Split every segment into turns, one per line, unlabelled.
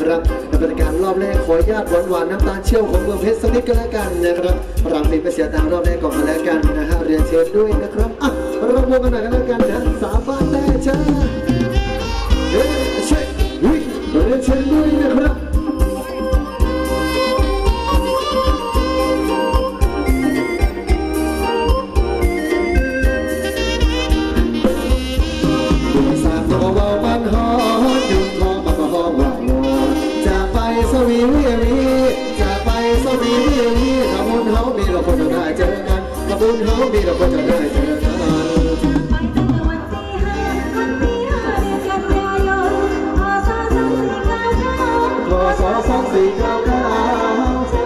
นะครับในบรรยากาศรอบแรกขออนุญาตหวานๆน้ำตาเชี่ยวของเมืองเพชรสักนิดก็แล้วกันนะครับเรามีไปเสียตังค์รอบแรกก่อนมาแล้วกันนะฮะเรียนเชิญด้วยนะครับอ่ะเราวงกันหน่อยกันแล้วกันนะสาบานแต่เชิญเรียนเชิญด้วยนะครับสวีจะไปสวีขบุญเฮามีเราคนจะได้เจอกันขบุญเฮามีเราคนจะได้เจอกันพศ2499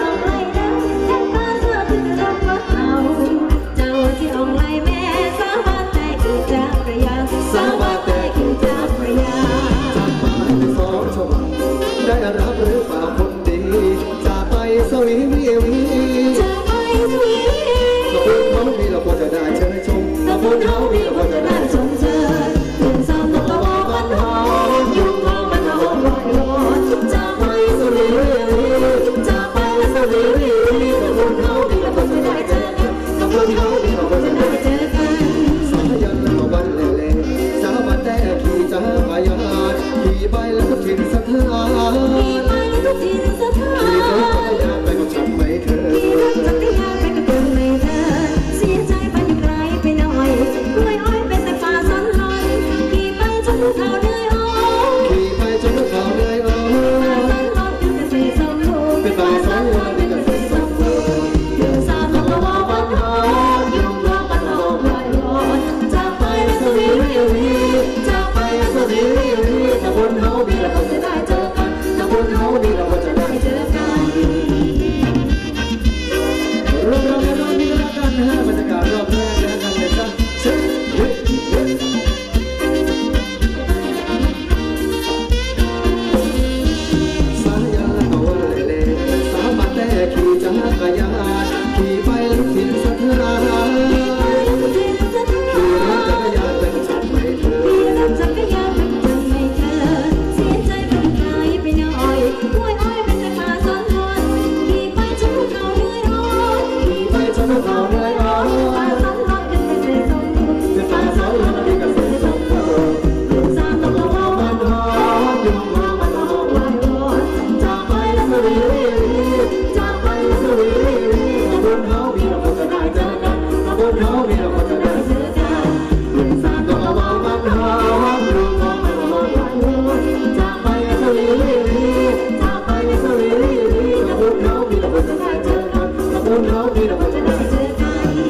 ได้รับหรือเปล่าคนดีจะไปสวีจะไปสวีขบุญเฮามีเราควรจะได้เชิญชมขบุญเฮามีเราควรจะได้ชมเชิญถึงซ้ำตะวันมันหอมยุ่งทองมันหอมลอยลอยจะไปสวีจะไปสวีขบุญเฮามีเราควรจะได้เจอกันขบุญเฮามีเราควรจะได้เจอกันสายันแล้ววันเล่สาบันแต่ขี่จะพายานขี่ไปแล้วก็ทิ้งสถานขี่ไปแล้วก็ทิ้งสถานขี่รถจักรยานไปก็ฉันไม่เธอขี่รถจักรยานไปก็เป็นไม่เธอเสียใจไปไกลไปหน่อยกล้วยอ้อยเป็นแต่ป่าสันลอยขี่ไปจนภูเขาเหนื่อยอ้อขี่ไปจนภูเขาเหนื่อยอ้อสันลอยเป็นแต่สีส้มลูกเป็นป่าสันลอยเป็นแต่สีส้มลูกอยู่สามละวะวันหอมยุ่งร้องมันหอมลอยลอยจะไปสวีจะไปสวีขบุญเฮามีเราจะได้เจอกันขบุญเฮามีเราจะได้เจอกันรอบนี้แล้วกันนะฮะบรรยากาศรอบแรกแล้วกันเลยจ้ะสายันแล้วก็วันเล่สาบันแต่ขี่จักรยานขี่ไปแล้วทิ้งสถานขี่รถจักรยานไปก็ฉันไม่เธอขี่รถจักรยานไปก็ฉันไม่เธอเสียใจไปไกลไปหน่อยกล้วยอ้อยเป็นแต่ป่าสันลอยขี่ไปจนภูเขาเหนื่อยอ้อขี่ไปจนภูเขาเหนื่อยอ้อป่าสันลอยเป็นแต่สีส้มลูกเป็นป่าสันลอยเป็นแต่สีส้มลูกอยู่สามตะวันมันหอมยุ่งทองมันหอมลอยลอยจะไปแล้วสวีจะไปแล้วสวีขบุญเฮามีเราคนจะได้เจอกันขบุญเฮามีเราคนจะได้เจอกันอยู่สามตะวันมันหอมยุ่งทองมันหอมลอยลอยจะไปแล้วสวีจะไปแล้วสวีขบุญเฮามีเราคนจะได้เจอกันขบุญเฮามีเราคนจะได้เจอกัน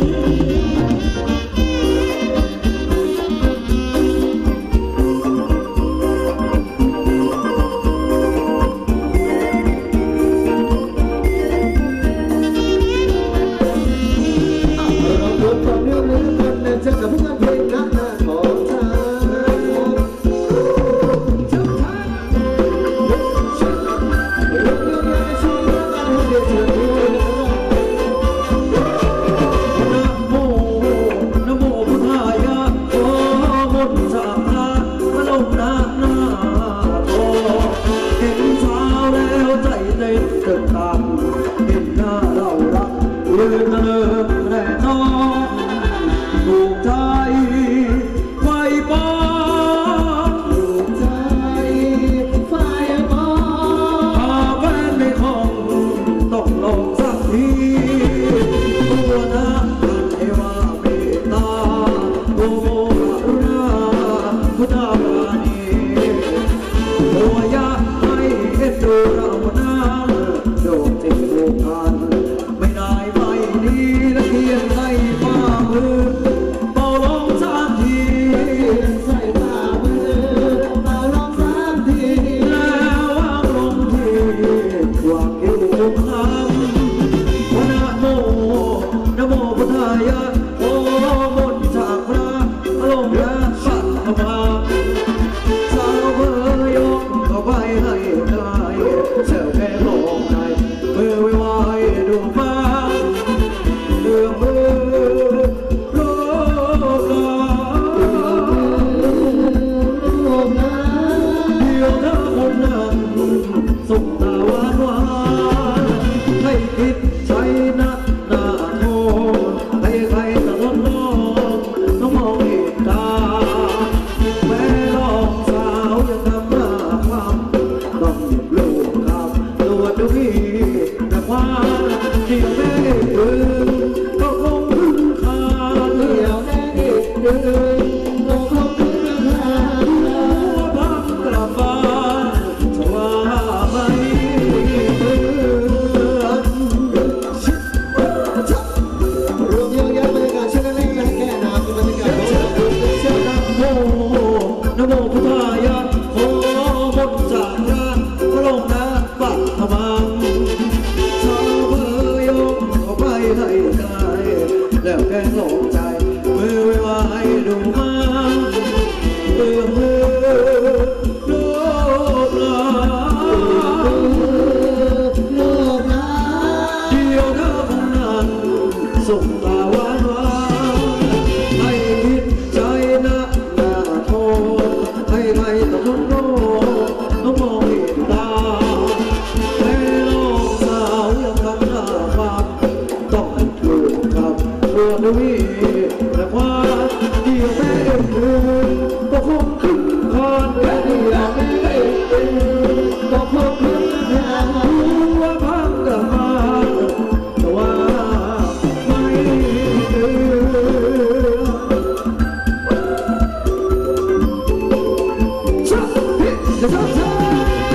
จะกับเพื่อนเพลงรักหน้าของเธอนะโมพุทธายะขอมนต์จากพระพระลงหน้าโตเห็นเช้าแล้วใจเต้นตึกตังเห็นหน้าเรารักลืมเลิกแน่นอนถูกใจไฟปอนถูกใจไฟปอนพาแฟนในห้องต้องลงสักทีตัวนะเทวาเมตตาโอโมกรุณาพุทธาปราณีโอยะให้เอ็นดูเรานะโดดจิตผูกพันไม่ได้ไม่ดีและเพียงให้ฝ่ามือเป่าลมสามทีใส่ฝ่ามือเป่าลมสามทีแล้ววางลงที่วางคิ้วทุกคำว่านะโมพุทธายะโอมนต์จากพระลงและปัตตมาสาวเบยงก็ไปให้ไกลเซลแค่ลงใจเมื่อไว้ดูฟ้าเดือดมือโลกาเดียวเธอคนนั้นส่งตาหวานหวานให้คิดใช้นะหน้าโทษให้ใครตะลดลองต้องมองเห็นตาแม่ลองสาวยังทำหน้าความต้องหยุดลูกคำตัวดูพี่แต่ความที่แม่อื่นก็คงพึ่งคาเดียวแน่อื่นก็คงพึ่งคาพักกลับบ้านจะว่าไม่เตือน
รวมเยอะแยะบรรยากาศเช่นนั้นเองแก่น้ำบรรยากาศของเรา
เสียงนะโมนะโมพุทธายะขอบนจากพระพระองค์นะปัตตมังชาวเมือยงขอไปให้ไกลแล้วแกงหลงใจมือไว้ว่าให้ดูมาเบื่อมือโลบลา
โลกนา
เดียวเธอคงนั้นส่งตาหวานหวานให้คิดใจนะหน้าโทษให้ไม่ต้องลุ้นโลกต้องมองเห็นตาให้โลกสาวยังทำหน้าฟังต้องถูกกับตัวดวีแต่ความเดียวแม่อื่นก็คงขึ้นคอนแค่เดียวแม่อื่นก็คงขึ้นคอนว่าพังกับมาแต่ว่าไม่เดือชอบฮิตจะชอบชอบ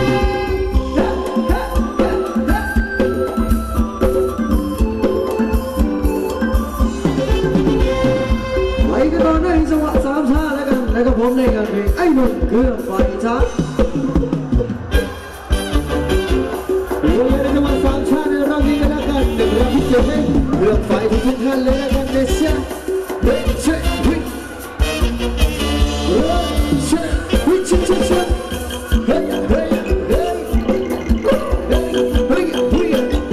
ไปกันต่อในจังหวะสามชาแล้วกันแล้วก็ผมในการเพลงไอ้หนุ่มเครื่องไฟช้า
อยู่ในจังหวัดสามชาติเรามีกันแล้วกันหนึ่งเราพิเศษให้เรื่องไฟทุกท่านเลยแล้วกันเดชะเฮ้ยเช่เฮ้ยเฮ้ยเช่เฮ้ยเช่เช่เช่เฮ้ยเฮ้ยเฮ้ยเฮ้ยเฮ้ยเฮ้ยเฮ้ยเฮ้ยเฮ้ยเฮ้ย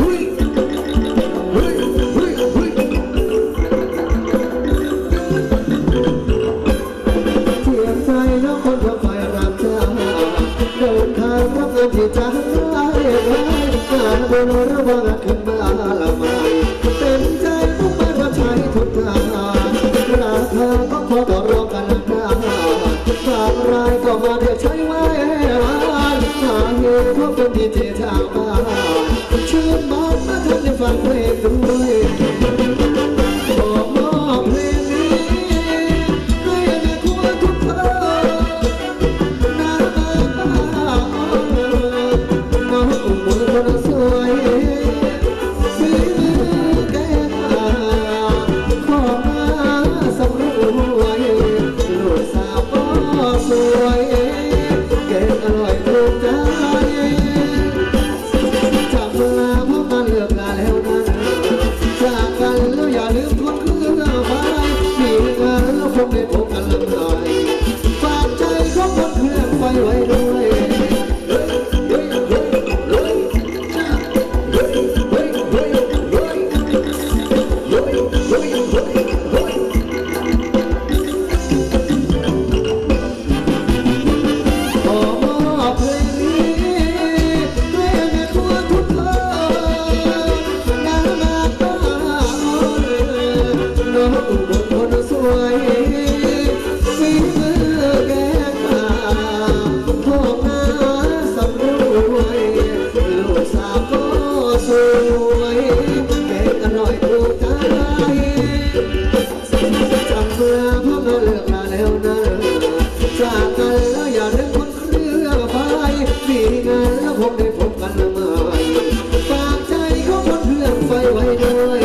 เสียงใจแล้วคนทำไฟรับจ้าเดินทางรับเงินที่จ้างานบนระวังขึ้นมาละไม่เต็มใจทุกบ้านรับใช้ทุกงานราคาก็พอต่อรองกันได้บางรายก็มาเรียกใช้ไว้ร้านหาเงินเพราะเป็นดีเจทางบ้านชื่นบ้านมาทำให้ฟังเพลงด้วยบอกมอบเพลงนี้ให้แม่ครัวทุกคนน้องมือคนสวยฝีมือแก่ขอมาสำรวยลูกสาวก็สวยเก่งอร่อยถูกใจจากเวลาพบกันเลือกงานแล้วนั้นจากกันแล้วอย่าลืมคนเครื่องไฟมีงานแล้วคงได้พบกันลำหน่อยฝากใจของคนเครื่องไฟไว้ด้วยจากกันแล้วอย่าลืมคนเครื่องไฟมีงานแล้วคงได้พบกันใหม่ฝากใจของคนเครื่องไฟไว้ด้วย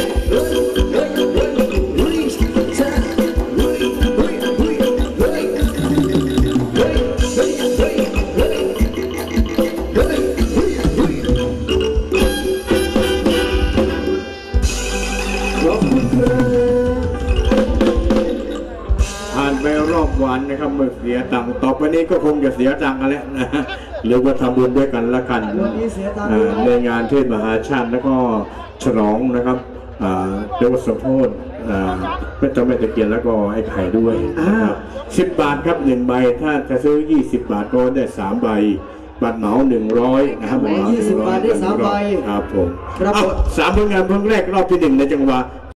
วันนะครับเมื่อเสียตังค์ต่อไปนี้ก็คงจะเสียตังค์กันแล้วนะหรือว่าทำบุญด้วยกันละกันในงานเทศมหาชาติแล้วก็ฉลองนะครับเรียกว่าสมโภชพระเจ้าแม่ตะเคียนแล้วก็ไอ้ไข่ด้วยนะครับ10 บาทครับ1 ใบถ้าจะซื้อ20 บาทก็ได้3 ใบบัตรเหมา100นะครับบัตรเหมา
20 บาทได้3 ใบ
ครับผม
ครับผม
3 ผลงานเพลงแรกรอบที่ 1ในจังหวะ